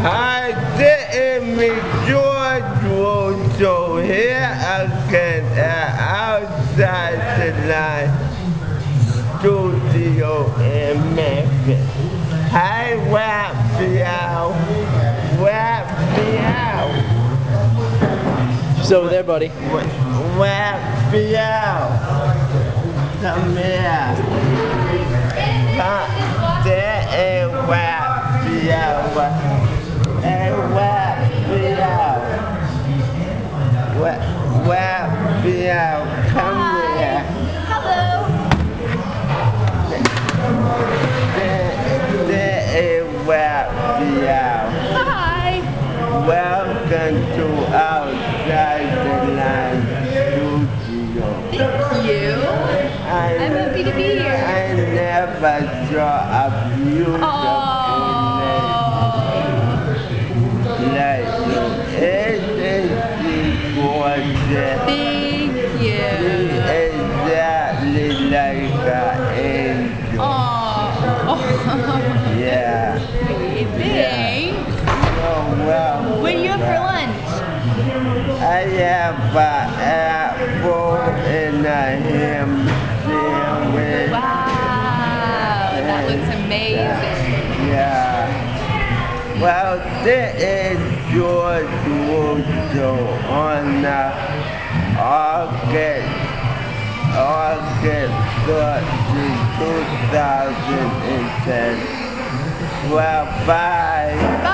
Hi, this is Miss George Rosso here again at Outside the Line Studio in Memphis. Hi, Raphael. Raphael. Just over there, buddy. Raphael. Come here. There is Raphael. Hey, Raphael. Raphael, come here. Hello. There is Raphael. Hi. Welcome to Outside the Line Studio. Thank you. I'm happy to be here. I never saw a beautiful like you. Isn't she gorgeous? Thank you. Exactly like an angel. Oh. Yeah. Thanks. Oh, well. What do you have for lunch? I have an apple and a ham sandwich. Wow. That looks amazing. Yeah. Well, this is George Rosso on August 13, 2010. Well, bye.